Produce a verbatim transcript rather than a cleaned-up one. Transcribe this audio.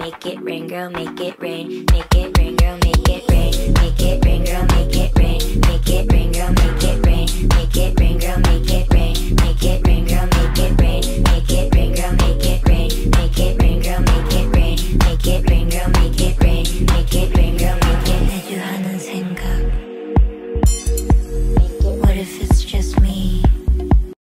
make it rain, girl, make it rain, make it rain, girl, make it rain, make it rain, girl, make it rain, make it